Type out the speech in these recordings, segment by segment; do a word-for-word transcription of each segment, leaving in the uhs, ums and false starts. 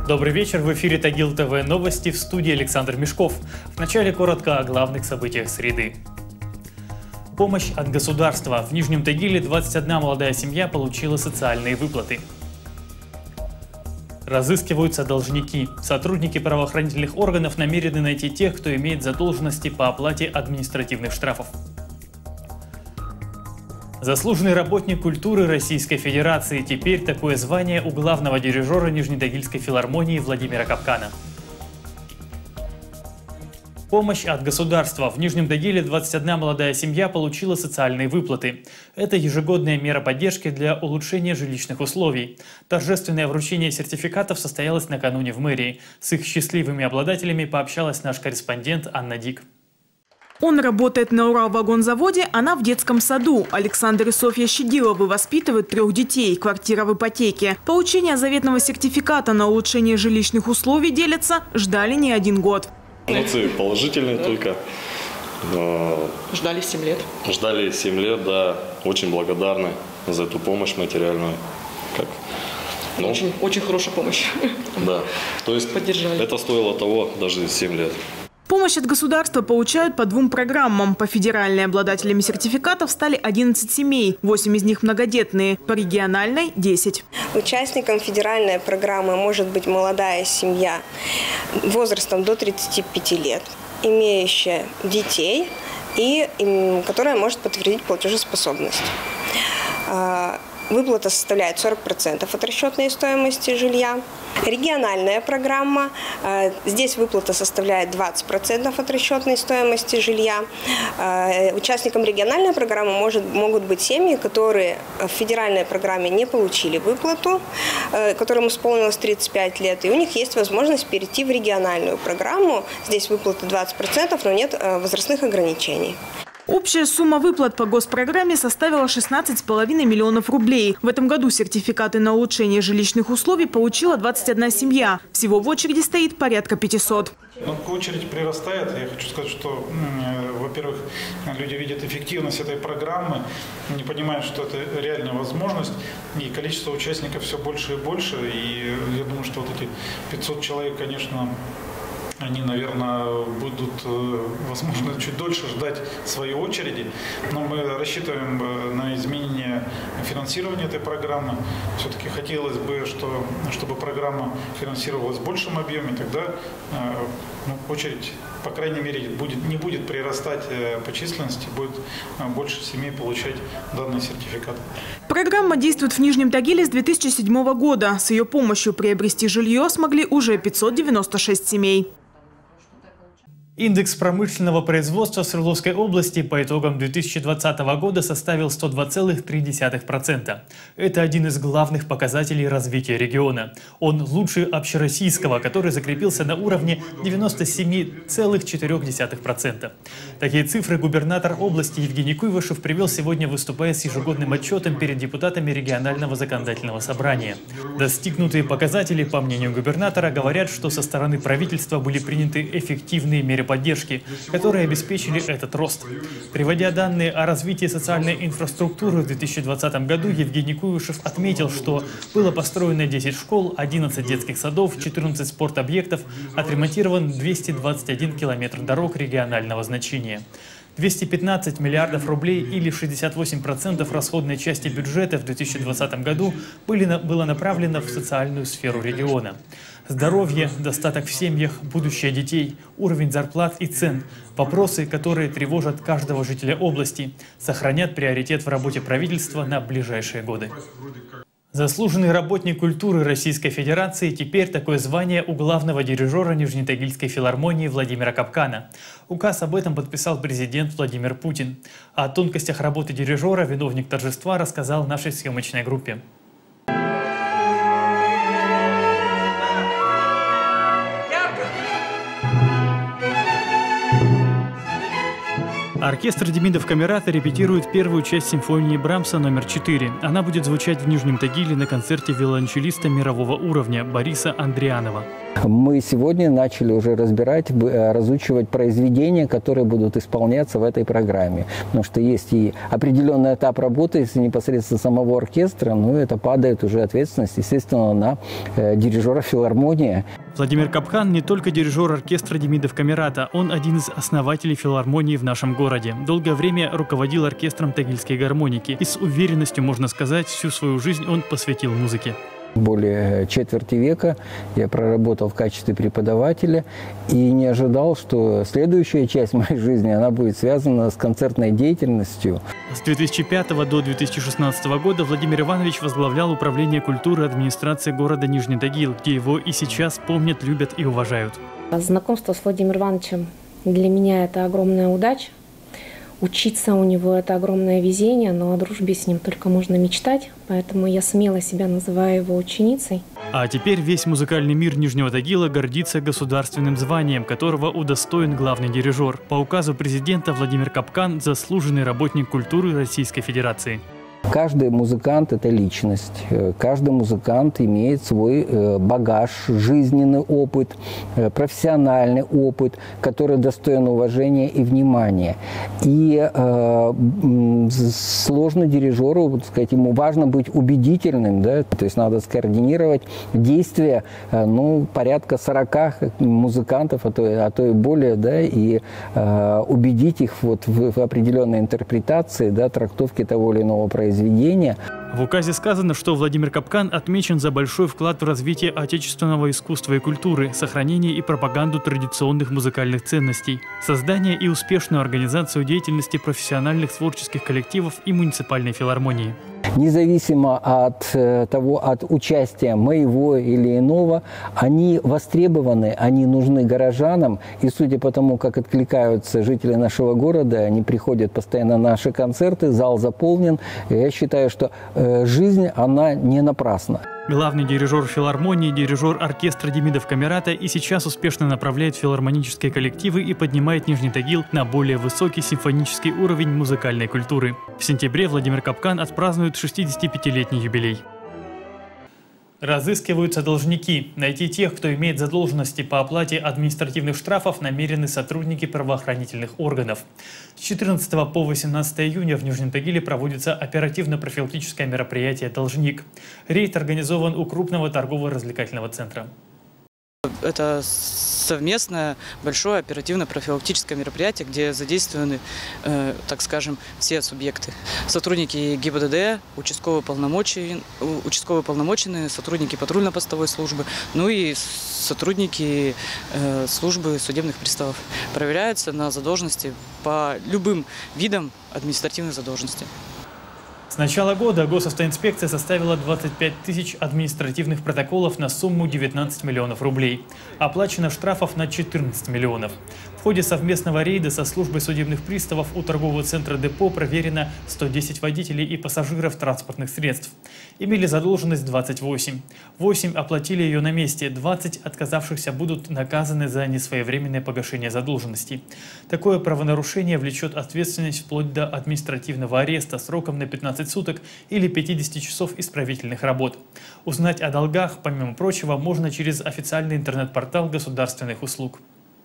Добрый вечер, в эфире Тагил ТВ новости, в студии Александр Мешков. Вначале коротко о главных событиях среды. Помощь от государства. В Нижнем Тагиле двадцать одна молодая семья получила социальные выплаты. Разыскиваются должники. Сотрудники правоохранительных органов намерены найти тех, кто имеет задолженности по оплате административных штрафов. Заслуженный работник культуры Российской Федерации. Теперь такое звание у главного дирижера Нижнетагильской филармонии Владимира Капкана. Помощь от государства. В Нижнем Тагиле двадцать одна молодая семья получила социальные выплаты. Это ежегодная мера поддержки для улучшения жилищных условий. Торжественное вручение сертификатов состоялось накануне в мэрии. С их счастливыми обладателями пообщалась наш корреспондент Анна Дик. Он работает на Уралвагонзаводе, она в детском саду. Александр и Софья Щедиловы воспитывают трех детей, квартира в ипотеке. Получение заветного сертификата на улучшение жилищных условий, делятся, ждали не один год. Эмоции положительные только. Ждали семь лет. Ждали семь лет, да. Очень благодарны за эту помощь материальную. Как? Ну, очень, очень хорошая помощь. Да. То есть поддержали. Это стоило того даже семь лет. Помощь от государства получают по двум программам. По федеральной обладателями сертификатов стали одиннадцать семей, восемь из них многодетные. По региональной – десять. Участником федеральной программы может быть молодая семья возрастом до тридцати пяти лет, имеющая детей и которая может подтвердить платежеспособность. Выплата составляет сорок процентов от расчетной стоимости жилья. Региональная программа. Здесь выплата составляет двадцать процентов от расчетной стоимости жилья. Участникам региональной программы может, могут быть семьи, которые в федеральной программе не получили выплату, которым исполнилось тридцать пять лет. И у них есть возможность перейти в региональную программу. Здесь выплата двадцать процентов, но нет возрастных ограничений. Общая сумма выплат по госпрограмме составила шестнадцать с половиной миллионов рублей. В этом году сертификаты на улучшение жилищных условий получила двадцать одна семья. Всего в очереди стоит порядка пятисот. Ну, очередь прирастает. Я хочу сказать, что, во-первых, люди видят эффективность этой программы, не понимают, что это реальная возможность, и количество участников все больше и больше. И я думаю, что вот эти пятьсот человек, конечно, они, наверное, будут, возможно, чуть дольше ждать своей очереди, но мы рассчитываем на изменение финансирования этой программы. Все-таки хотелось бы, что, чтобы программа финансировалась в большем объеме, тогда ну, очередь, по крайней мере, будет, не будет прирастать по численности, будет больше семей получать данный сертификат. Программа действует в Нижнем Тагиле с две тысячи седьмого года. С ее помощью приобрести жилье смогли уже пятьсот девяносто шесть семей. Индекс промышленного производства в Свердловской области по итогам две тысячи двадцатого года составил сто два целых три десятых процента. Это один из главных показателей развития региона. Он лучше общероссийского, который закрепился на уровне девяноста семи целых четырёх десятых процента. Такие цифры губернатор области Евгений Куйвашев привел сегодня, выступая с ежегодным отчетом перед депутатами регионального законодательного собрания. Достигнутые показатели, по мнению губернатора, говорят, что со стороны правительства были приняты эффективные меры поддержки, которые обеспечили этот рост. Приводя данные о развитии социальной инфраструктуры в две тысячи двадцатом году, Евгений Куйвашев отметил, что было построено десять школ, одиннадцать детских садов, четырнадцать спортобъектов, отремонтирован двести двадцать один километр дорог регионального значения. двести пятнадцать миллиардов рублей или шестьдесят восемь процентов расходной части бюджета в две тысячи двадцатом году были, было направлено в социальную сферу региона. Здоровье, достаток в семьях, будущее детей, уровень зарплат и цен – вопросы, которые тревожат каждого жителя области, сохранят приоритет в работе правительства на ближайшие годы. Заслуженный работник культуры Российской Федерации. Теперь такое звание у главного дирижера Нижнетагильской филармонии Владимира Капкана. Указ об этом подписал президент Владимир Путин. О тонкостях работы дирижера виновник торжества рассказал нашей съемочной группе. Оркестр Демидов Камерата репетирует первую часть симфонии Брамса номер четыре. Она будет звучать в Нижнем Тагиле на концерте виолончелиста мирового уровня Бориса Андрианова. Мы сегодня начали уже разбирать, разучивать произведения, которые будут исполняться в этой программе. Потому что есть и определенный этап работы, если непосредственно самого оркестра, ну это падает уже ответственность, естественно, на э, дирижера филармонии. Владимир Капкан не только дирижер оркестра Демидов Камерата, он один из основателей филармонии в нашем городе. Долгое время руководил оркестром Тагильской гармоники и с уверенностью, можно сказать, всю свою жизнь он посвятил музыке. Более четверти века я проработал в качестве преподавателя и не ожидал, что следующая часть моей жизни она будет связана с концертной деятельностью. С две тысячи пятого до две тысячи шестнадцатого года Владимир Иванович возглавлял управление культуры администрации города Нижний Тагил, где его и сейчас помнят, любят и уважают. Знакомство с Владимиром Ивановичем для меня это огромная удача. Учиться у него – это огромное везение, но о дружбе с ним только можно мечтать, поэтому я смело себя называю его ученицей. А теперь весь музыкальный мир Нижнего Тагила гордится государственным званием, которого удостоен главный дирижер. По указу президента Владимир Капкан – заслуженный работник культуры Российской Федерации. Каждый музыкант – это личность. Каждый музыкант имеет свой багаж, жизненный опыт, профессиональный опыт, который достоин уважения и внимания. И э, сложно дирижеру, так сказать, ему важно быть убедительным, да? То есть надо скоординировать действия, ну, порядка сорока музыкантов, а то, а то и более, да, и э, убедить их вот в, в определенной интерпретации, да, трактовке того или иного произведения. В указе сказано, что Владимир Капкан отмечен за большой вклад в развитие отечественного искусства и культуры, сохранение и пропаганду традиционных музыкальных ценностей, создание и успешную организацию деятельности профессиональных творческих коллективов и муниципальной филармонии. Независимо от того, от участия моего или иного, они востребованы, они нужны горожанам. И судя по тому, как откликаются жители нашего города, они приходят постоянно на наши концерты, зал заполнен. Я считаю, что э, жизнь, она не напрасна. Главный дирижер филармонии, дирижер оркестра Демидов Камерата и сейчас успешно направляет филармонические коллективы и поднимает Нижний Тагил на более высокий симфонический уровень музыкальной культуры. В сентябре Владимир Капкан отпразднует шестидесятипятилетний юбилей. Разыскиваются должники. Найти тех, кто имеет задолженности по оплате административных штрафов, намерены сотрудники правоохранительных органов. С четырнадцатого по восемнадцатое июня в Нижнем Тагиле проводится оперативно-профилактическое мероприятие «Должник». Рейд организован у крупного торгово-развлекательного центра. Это совместное большое оперативно-профилактическое мероприятие, где задействованы, э, так скажем, все субъекты. Сотрудники ГИБДД, участковые полномоченные, участковые полномоченные, сотрудники патрульно-постовой службы, ну и сотрудники э, службы судебных приставов. Проверяются на задолженности по любым видам административной задолженности. С начала года госавтоинспекция составила двадцать пять тысяч административных протоколов на сумму девятнадцать миллионов рублей. Оплачено штрафов на четырнадцать миллионов. В ходе совместного рейда со службой судебных приставов у торгового центра «Депо» проверено сто десять водителей и пассажиров транспортных средств. Имели задолженность двадцать восемь. восемь оплатили ее на месте, двадцать отказавшихся будут наказаны за несвоевременное погашение задолженности. Такое правонарушение влечет ответственность вплоть до административного ареста сроком на пятнадцать суток или пятьдесят часов исправительных работ. Узнать о долгах, помимо прочего, можно через официальный интернет-портал государственных услуг.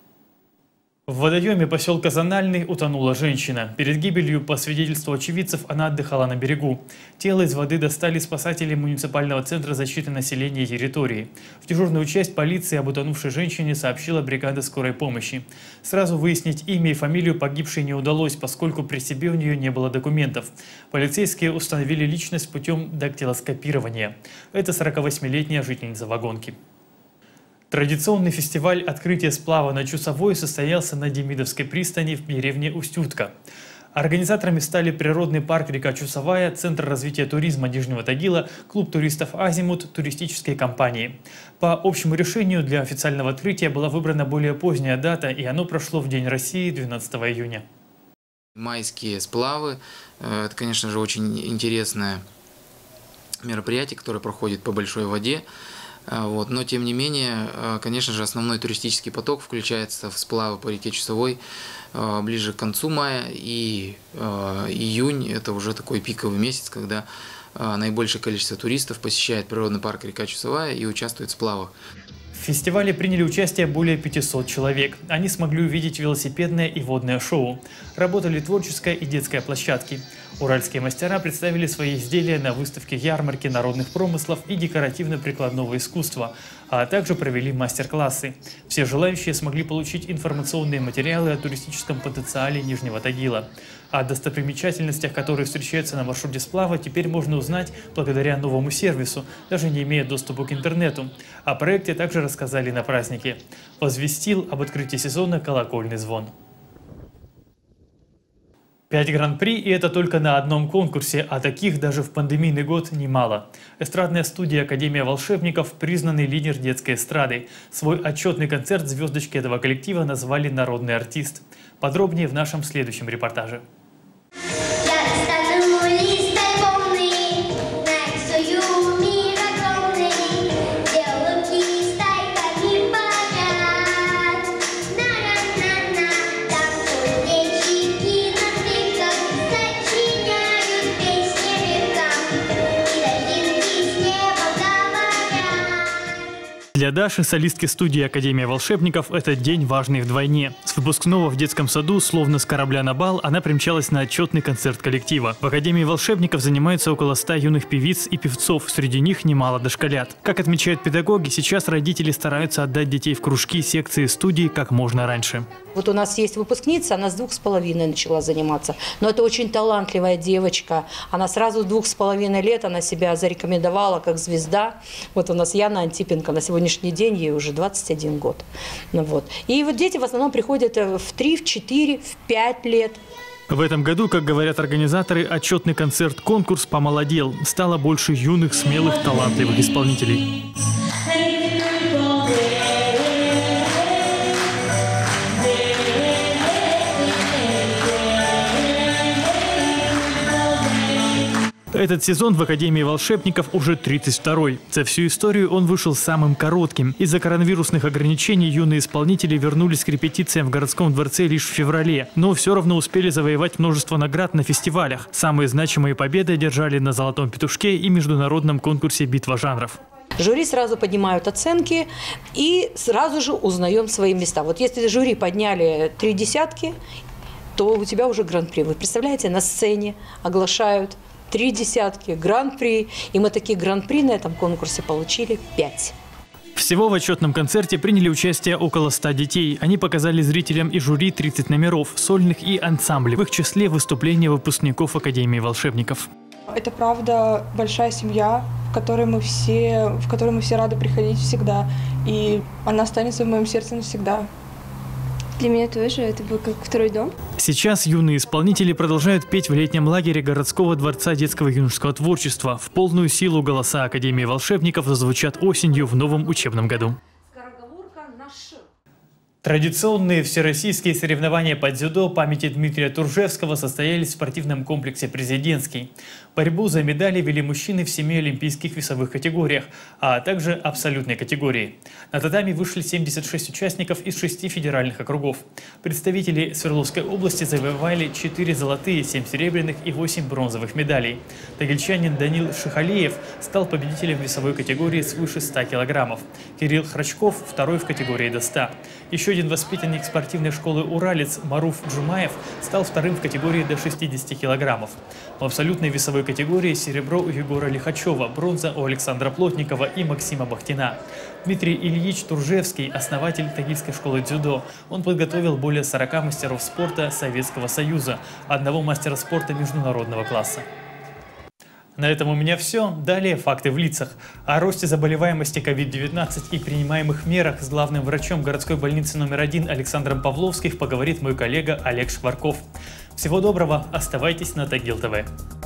В водоеме поселка Зональный утонула женщина. Перед гибелью, по свидетельству очевидцев, она отдыхала на берегу. Тело из воды достали спасатели муниципального центра защиты населения и территории. В дежурную часть полиции об утонувшей женщине сообщила бригада скорой помощи. Сразу выяснить имя и фамилию погибшей не удалось, поскольку при себе у нее не было документов. Полицейские установили личность путем дактилоскопирования. Это сорокавосьмилетняя жительница Вагонки. Традиционный фестиваль открытия сплава на Чусовой состоялся на Демидовской пристани в деревне Устютка. Организаторами стали природный парк река Чусовая, Центр развития туризма Нижнего Тагила, клуб туристов «Азимут», туристические компании. По общему решению для официального открытия была выбрана более поздняя дата, и оно прошло в День России двенадцатого июня. Майские сплавы – это, конечно же, очень интересное мероприятие, которое проходит по большой воде. Вот. Но, тем не менее, конечно же, основной туристический поток включается в сплавы по реке Чусовой ближе к концу мая, и июнь – это уже такой пиковый месяц, когда наибольшее количество туристов посещает природный парк река Чусовая и участвует в сплавах. В фестивале приняли участие более пятисот человек. Они смогли увидеть велосипедное и водное шоу. Работали творческая и детская площадки. Уральские мастера представили свои изделия на выставке ярмарки народных промыслов и декоративно-прикладного искусства, а также провели мастер-классы. Все желающие смогли получить информационные материалы о туристическом потенциале Нижнего Тагила. О достопримечательностях, которые встречаются на маршруте сплава, теперь можно узнать благодаря новому сервису, даже не имея доступа к интернету. О проекте также рассказали на празднике. Возвестил об открытии сезона колокольный звон. Пять гран-при, и это только на одном конкурсе, а таких даже в пандемийный год немало. Эстрадная студия «Академия волшебников» – признанный лидер детской эстрады. Свой отчетный концерт звездочки этого коллектива назвали «Народный артист». Подробнее в нашем следующем репортаже. Для Даши, солистки студии «Академия волшебников», этот день важный вдвойне. С выпускного в детском саду, словно с корабля на бал, она примчалась на отчетный концерт коллектива. В «Академии волшебников» занимается около ста юных певиц и певцов, среди них немало дошколят. Как отмечают педагоги, сейчас родители стараются отдать детей в кружки, секции, студии как можно раньше. Вот у нас есть выпускница, она с двух с половиной начала заниматься. Но это очень талантливая девочка. Она сразу с двух с половиной лет она себя зарекомендовала как звезда. Вот у нас Яна Антипенко, на сегодняшний день ей уже двадцать один год. Ну, вот. И вот дети в основном приходят в три, в четыре, в пять лет. В этом году, как говорят организаторы, отчетный концерт-конкурс помолодел. Стало больше юных, смелых, талантливых исполнителей. Этот сезон в Академии волшебников уже тридцать второй. За всю историю он вышел самым коротким. Из-за коронавирусных ограничений юные исполнители вернулись к репетициям в городском дворце лишь в феврале. Но все равно успели завоевать множество наград на фестивалях. Самые значимые победы одержали на «Золотом петушке» и международном конкурсе «Битва жанров». Жюри сразу поднимают оценки и сразу же узнаем свои места. Вот если жюри подняли три десятки, то у тебя уже гран-при. Вы представляете, на сцене оглашают три десятки, гран-при. И мы такие гран-при на этом конкурсе получили пять. Всего в отчетном концерте приняли участие около ста детей. Они показали зрителям и жюри тридцать номеров, сольных и ансамблей. В их числе выступления выпускников Академии волшебников. Это правда большая семья, в которой мы все, в которой мы все рады приходить всегда. И она останется в моем сердце навсегда. Для меня тоже это был как второй дом. Сейчас юные исполнители продолжают петь в летнем лагере городского дворца детского и юношеского творчества. В полную силу голоса Академии волшебников зазвучат осенью в новом учебном году. Традиционные всероссийские соревнования по дзюдо памяти Дмитрия Туржевского состоялись в спортивном комплексе «Президентский». Борьбу за медали вели мужчины в семи олимпийских весовых категориях, а также абсолютной категории. На татами вышли семьдесят шесть участников из шести федеральных округов. Представители Свердловской области завоевали четыре золотые, семь серебряных и восемь бронзовых медалей. Тагильчанин Данил Шихалеев стал победителем весовой категории свыше ста килограммов. Кирилл Храчков – второй в категории до ста. Еще один воспитанник спортивной школы «Уралец» Маруф Джумаев стал вторым в категории до шестидесяти килограммов. В абсолютной весовой категории серебро у Егора Лихачева, бронза у Александра Плотникова и Максима Бахтина. Дмитрий Ильич Туржевский – основатель Тагильской школы дзюдо. Он подготовил более сорока мастеров спорта Советского Союза, одного мастера спорта международного класса. На этом у меня все. Далее факты в лицах. О росте заболеваемости ковид девятнадцать и принимаемых мерах с главным врачом городской больницы номер один Александром Павловским поговорит мой коллега Олег Шкварков. Всего доброго, оставайтесь на Тагил ТВ.